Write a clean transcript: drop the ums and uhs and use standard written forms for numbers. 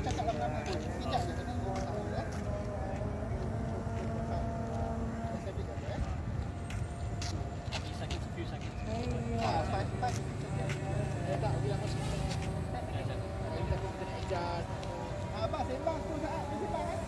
cakap lama-lama pun. Sekejap je tadi. Sakit, few sakit. Pas. Tak bilang masuk. Kita pun kena adjust. Abang sembang tu saat dia sembang kan.